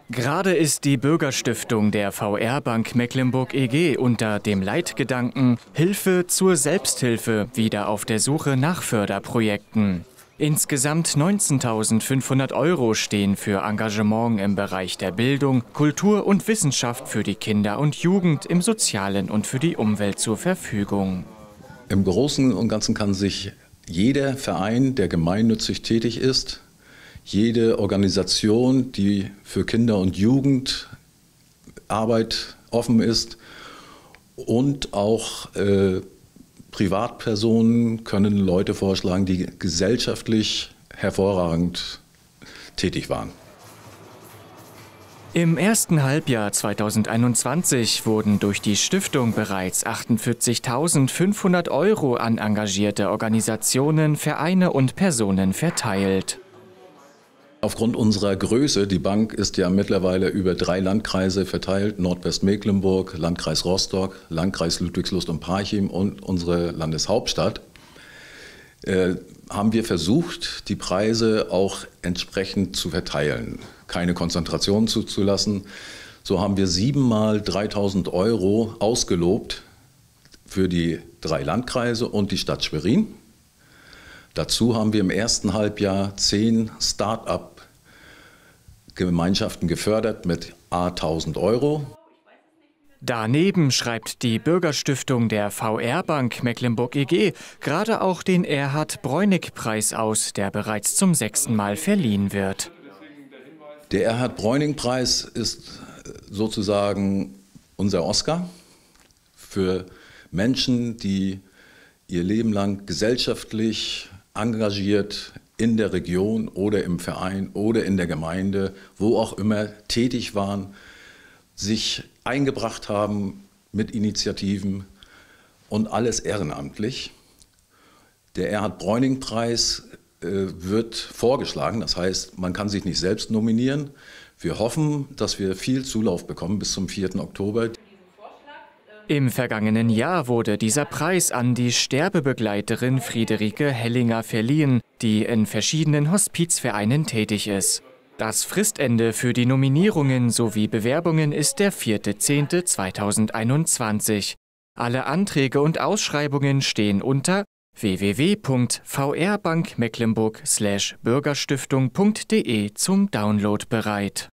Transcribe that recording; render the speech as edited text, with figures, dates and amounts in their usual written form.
Gerade ist die Bürgerstiftung der VR Bank Mecklenburg EG unter dem Leitgedanken Hilfe zur Selbsthilfe wieder auf der Suche nach Förderprojekten. Insgesamt 19.500 € stehen für Engagement im Bereich der Bildung, Kultur und Wissenschaft für die Kinder und Jugend, im Sozialen und für die Umwelt zur Verfügung. Im Großen und Ganzen kann sich jeder Verein, der gemeinnützig tätig ist, jede Organisation, die für Kinder- und Jugendarbeit offen ist, und auch Privatpersonen können Leute vorschlagen, die gesellschaftlich hervorragend tätig waren. Im ersten Halbjahr 2021 wurden durch die Stiftung bereits 48.500 € an engagierte Organisationen, Vereine und Personen verteilt. Aufgrund unserer Größe, die Bank ist ja mittlerweile über 3 Landkreise verteilt, Nordwestmecklenburg, Landkreis Rostock, Landkreis Ludwigslust und Parchim und unsere Landeshauptstadt, haben wir versucht, die Preise auch entsprechend zu verteilen, keine Konzentration zuzulassen. So haben wir 7 mal 3.000 € ausgelobt für die 3 Landkreise und die Stadt Schwerin. Dazu haben wir im ersten Halbjahr 10 Start-up-Gemeinschaften gefördert mit 1.000 €. Daneben schreibt die Bürgerstiftung der VR Bank Mecklenburg EG gerade auch den Erhard-Bräunig-Preis aus, der bereits zum 6. Mal verliehen wird. Der Erhard-Bräunig-Preis ist sozusagen unser Oscar für Menschen, die ihr Leben lang gesellschaftlich engagiert in der Region oder im Verein oder in der Gemeinde, wo auch immer tätig waren, sich eingebracht haben mit Initiativen und alles ehrenamtlich. Der Erhard-Bräuning-Preis wird vorgeschlagen, das heißt, man kann sich nicht selbst nominieren. Wir hoffen, dass wir viel Zulauf bekommen bis zum 4. Oktober. Im vergangenen Jahr wurde dieser Preis an die Sterbebegleiterin Friederike Hellinger verliehen, die in verschiedenen Hospizvereinen tätig ist. Das Fristende für die Nominierungen sowie Bewerbungen ist der 4.10.2021. Alle Anträge und Ausschreibungen stehen unter www.vrbankmecklenburg/bürgerstiftung.de zum Download bereit.